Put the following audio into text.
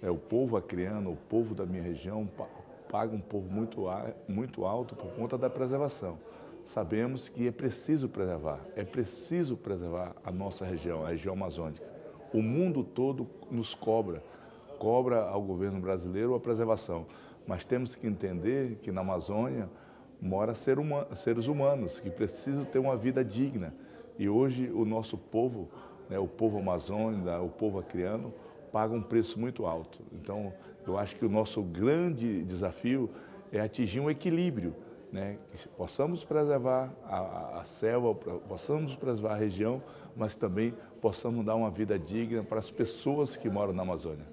o povo acreano, o povo da minha região, paga um povo muito alto por conta da preservação. Sabemos que é preciso preservar a nossa região, a região amazônica. O mundo todo nos cobra ao governo brasileiro a preservação, mas temos que entender que na Amazônia moram seres humanos que precisam ter uma vida digna. E hoje o nosso povo, o povo amazônico, o povo acreano, paga um preço muito alto. Então, eu acho que o nosso grande desafio é atingir um equilíbrio, que possamos preservar a selva, possamos preservar a região, mas também possamos dar uma vida digna para as pessoas que moram na Amazônia.